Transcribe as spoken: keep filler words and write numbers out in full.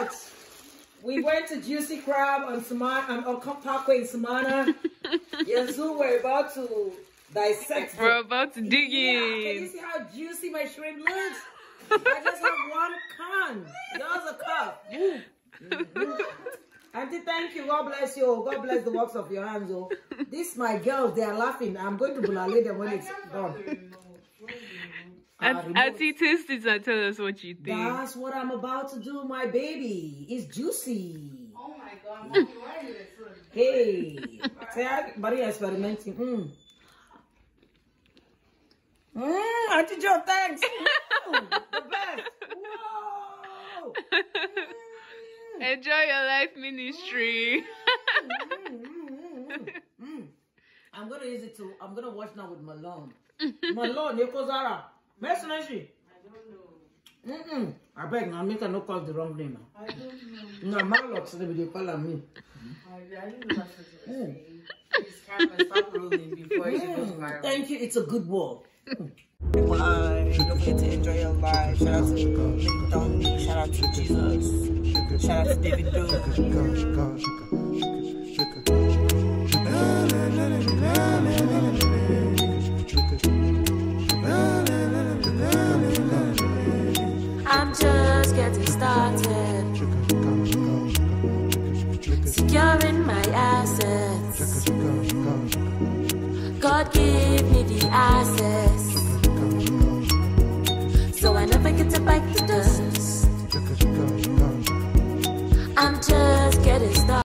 what? We went to Juicy Crab on Samana, on Parkway in Samana. Yazoo, we're about to dissect. We're about to dig yeah, in. Can you see how juicy my shrimp looks? I just have one can. Yours a cup. Mm-hmm. Auntie, thank you. God bless you. God bless the works of your hands. Oh, this my girls. They are laughing. I'm going to bully them when it's done. Auntie, taste it and tell us what you think. That's what I'm about to do, my baby. It's juicy. Oh my God, Mommy, why are you so? Hey, say, Maria experimenting. Mm. Mm, Auntie Joe, thanks. Mm, the best. Whoa. Mm. Enjoy your life ministry. Mm, mm, mm, mm, mm. I'm gonna use it to. I'm gonna watch now with Malone. Malone, Yokozara. Messi, I don't know. Mm-mm. I beg now, make her not call the wrong name. I don't know. No, my locks, they will call me. I didn't know that's what you were saying. This camera stop rolling before it goes viral. Thank you, it's a good wall. Bye. Don't forget to enjoy your life. Shout out to Zainab Donli. Shout out to Jesus. Shout out to David Doe. I'm just getting started, securing my assets. God give me the access, so I never get to bite the dust. I'm just getting started.